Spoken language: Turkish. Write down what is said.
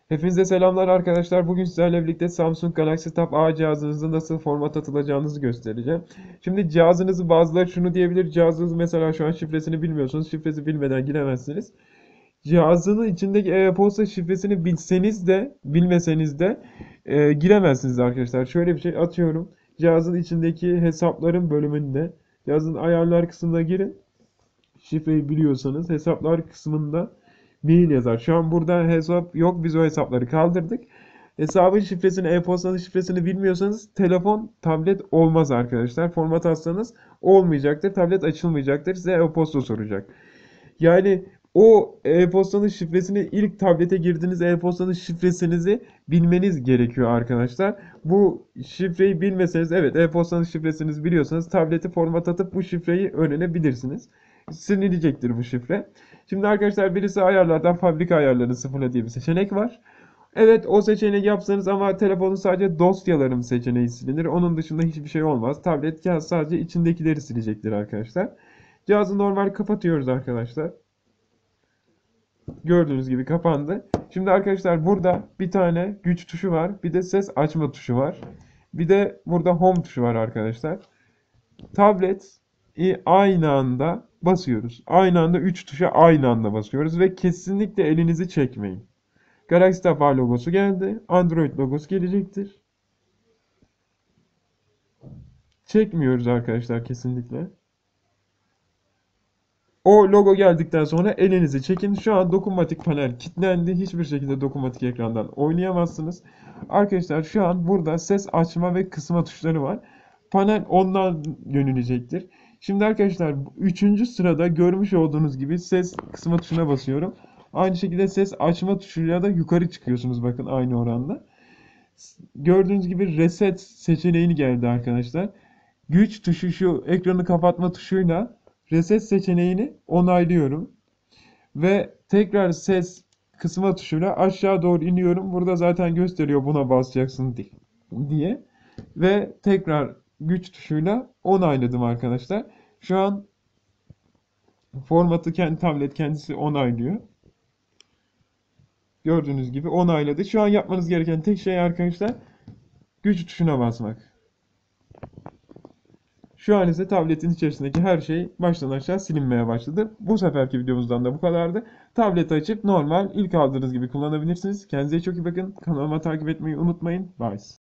Hepinize selamlar arkadaşlar. Bugün sizlerle birlikte Samsung Galaxy Tab A cihazınızı nasıl format atılacağınızı göstereceğim. Şimdi cihazınızı bazıları şunu diyebilir. Cihazınız mesela şu an şifresini bilmiyorsunuz. Şifresi bilmeden giremezsiniz. Cihazının içindeki e-posta şifresini bilseniz de bilmeseniz de giremezsiniz arkadaşlar. Şöyle bir şey atıyorum. Cihazın içindeki hesapların bölümünde cihazın ayarlar kısmına girin. Şifreyi biliyorsanız hesaplar kısmında mail yazar. Şu an burada hesap yok. Biz o hesapları kaldırdık. Hesabın şifresini, e-postanın şifresini bilmiyorsanız telefon, tablet olmaz arkadaşlar. Format atsanız olmayacaktır. Tablet açılmayacaktır. Size e-posta soracak. Yani o e-postanın şifresini ilk tablete girdiğiniz e-postanın şifresinizi bilmeniz gerekiyor arkadaşlar. Bu şifreyi bilmeseniz evet e-postanın şifresini biliyorsanız tableti format atıp bu şifreyi öğrenebilirsiniz. Silinecektir bu şifre. Şimdi arkadaşlar birisi ayarlardan fabrika ayarlarını sıfırla diye bir seçenek var. Evet o seçeneği yapsanız ama telefonun sadece dosyalarım seçeneği silinir. Onun dışında hiçbir şey olmaz. Tablet cihaz sadece içindekileri silecektir arkadaşlar. Cihazı normal kapatıyoruz arkadaşlar. Gördüğünüz gibi kapandı. Şimdi arkadaşlar burada bir tane güç tuşu var. Bir de ses açma tuşu var. Bir de burada home tuşu var arkadaşlar. Tablet aynı anda basıyoruz. Aynı anda 3 tuşa aynı anda basıyoruz ve kesinlikle elinizi çekmeyin. Galaxy Tab A logosu geldi. Android logosu gelecektir. Çekmiyoruz arkadaşlar kesinlikle. O logo geldikten sonra elinizi çekin. Şu an dokunmatik panel kilitlendi. Hiçbir şekilde dokunmatik ekrandan oynayamazsınız. Arkadaşlar şu an burada ses açma ve kısma tuşları var. Panel ondan yönelecektir. Şimdi arkadaşlar 3. sırada görmüş olduğunuz gibi ses kısma tuşuna basıyorum. Aynı şekilde ses açma tuşuyla da yukarı çıkıyorsunuz bakın aynı oranda. Gördüğünüz gibi reset seçeneğini geldi arkadaşlar. Güç tuşu şu ekranı kapatma tuşuyla reset seçeneğini onaylıyorum. Ve tekrar ses kısma tuşuyla aşağı doğru iniyorum. Burada zaten gösteriyor buna basacaksın diye. Ve tekrar güç tuşuyla onayladım arkadaşlar. Şu an formatı kendi tablet kendisi onaylıyor. Gördüğünüz gibi onayladı. Şu an yapmanız gereken tek şey arkadaşlar güç tuşuna basmak. Şu an ise tabletin içerisindeki her şey baştan aşağı silinmeye başladı. Bu seferki videomuzdan da bu kadardı. Tableti açıp normal ilk aldığınız gibi kullanabilirsiniz. Kendinize çok iyi bakın. Kanalıma takip etmeyi unutmayın. Bye.